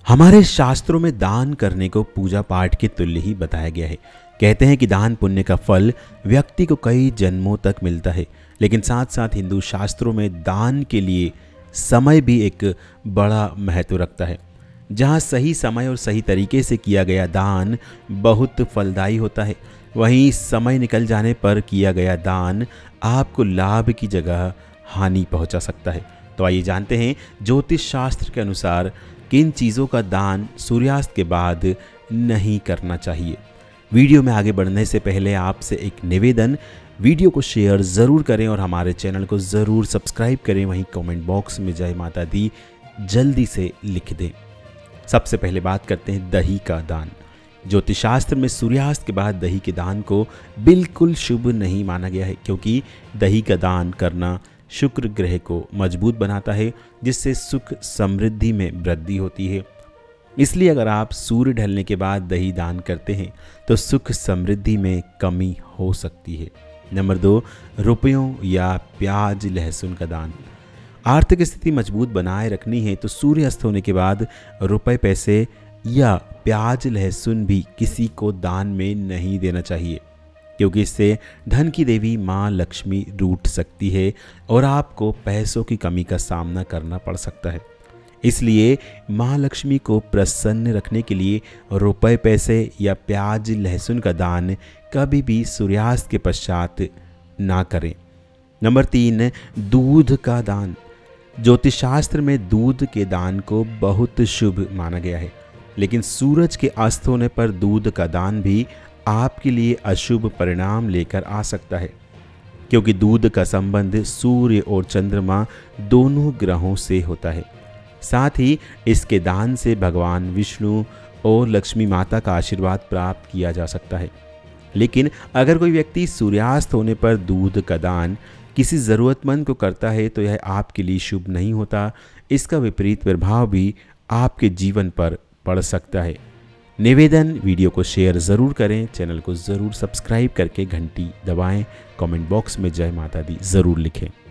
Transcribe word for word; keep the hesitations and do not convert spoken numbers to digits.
हमारे शास्त्रों में दान करने को पूजा पाठ के तुल्य ही बताया गया है। कहते हैं कि दान पुण्य का फल व्यक्ति को कई जन्मों तक मिलता है। लेकिन साथ साथ हिंदू शास्त्रों में दान के लिए समय भी एक बड़ा महत्व रखता है। जहाँ सही समय और सही तरीके से किया गया दान बहुत फलदायी होता है, वहीं समय निकल जाने पर किया गया दान आपको लाभ की जगह हानि पहुंचा सकता है। तो आइए जानते हैं ज्योतिष शास्त्र के अनुसार किन चीज़ों का दान सूर्यास्त के बाद नहीं करना चाहिए। वीडियो में आगे बढ़ने से पहले आपसे एक निवेदन, वीडियो को शेयर ज़रूर करें और हमारे चैनल को ज़रूर सब्सक्राइब करें। वहीं कमेंट बॉक्स में जय माता दी जल्दी से लिख दें। सबसे पहले बात करते हैं दही का दान। ज्योतिषशास्त्र में सूर्यास्त के बाद दही के दान को बिल्कुल शुभ नहीं माना गया है, क्योंकि दही का दान करना शुक्र ग्रह को मजबूत बनाता है, जिससे सुख समृद्धि में वृद्धि होती है। इसलिए अगर आप सूर्य ढलने के बाद दही दान करते हैं तो सुख समृद्धि में कमी हो सकती है। नंबर दो, रुपयों या प्याज लहसुन का दान। आर्थिक स्थिति मजबूत बनाए रखनी है तो सूर्य अस्त होने के बाद रुपए पैसे या प्याज लहसुन भी किसी को दान में नहीं देना चाहिए, क्योंकि इससे धन की देवी माँ लक्ष्मी रूठ सकती है और आपको पैसों की कमी का सामना करना पड़ सकता है। इसलिए माँ लक्ष्मी को प्रसन्न रखने के लिए रुपए पैसे या प्याज लहसुन का दान कभी भी सूर्यास्त के पश्चात ना करें। नंबर तीन, दूध का दान। ज्योतिषशास्त्र में दूध के दान को बहुत शुभ माना गया है, लेकिन सूरज के अस्त होने पर दूध का दान भी आपके लिए अशुभ परिणाम लेकर आ सकता है, क्योंकि दूध का संबंध सूर्य और चंद्रमा दोनों ग्रहों से होता है। साथ ही इसके दान से भगवान विष्णु और लक्ष्मी माता का आशीर्वाद प्राप्त किया जा सकता है। लेकिन अगर कोई व्यक्ति सूर्यास्त होने पर दूध का दान किसी ज़रूरतमंद को करता है तो यह आपके लिए शुभ नहीं होता। इसका विपरीत प्रभाव भी आपके जीवन पर पड़ सकता है। निवेदन, वीडियो को शेयर ज़रूर करें, चैनल को ज़रूर सब्सक्राइब करके घंटी दबाएं, कमेंट बॉक्स में जय माता दी ज़रूर लिखें।